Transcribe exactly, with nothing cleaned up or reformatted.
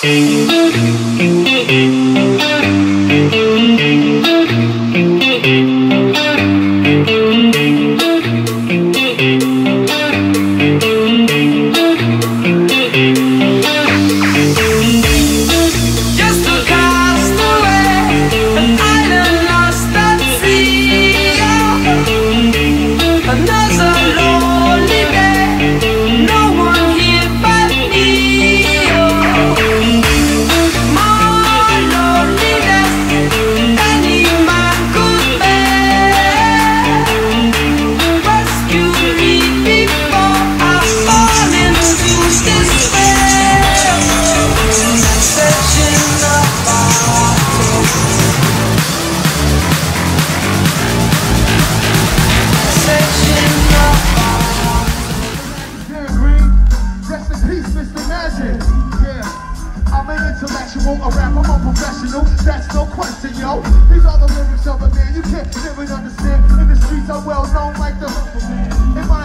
A rap, I'm a professional, that's no question, yo. These are the lyrics of a man you can't live and understand. In the streets I'm well known like the in my